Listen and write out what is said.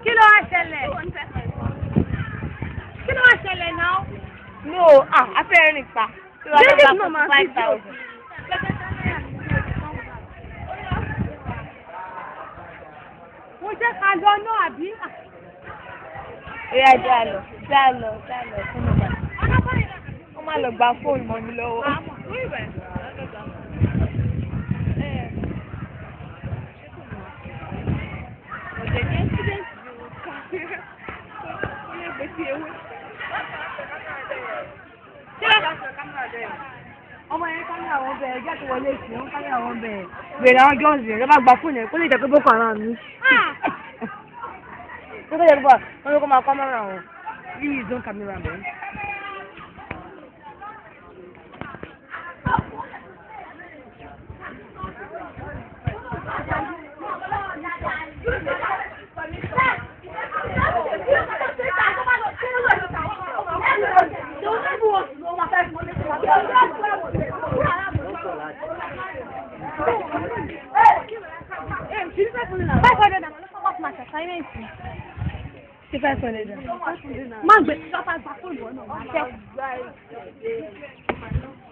Kí ló wá ṣẹlẹ̀? Kí ló wá ṣẹlẹ̀ náà? No, afẹ́ rìn pa. David náà máa fi 5,000. Mo jẹ́ ká lọ náà àbí? Oya já lọ fún mi báyìí. Wọ́n máa lọ gba fóònù mọ́ mi lọ́wọ́. Ọmọ yẹn ká ní àwọn bẹ̀rẹ̀ ẹjẹ́ tó wọlé sí wọn ká ní àwọn bẹ̀rẹ̀ bẹ̀rẹ̀ àwọn jọ́ọ̀sì rẹ̀ bá gba fóònù ẹ̀ kó lè jẹ́ pé Boko Haram ní. Tó kọ́ jẹ́ pé wọ́n ló kọ́ máa kọ́ mọ́ra wọn. Please don't camera man. Má gbé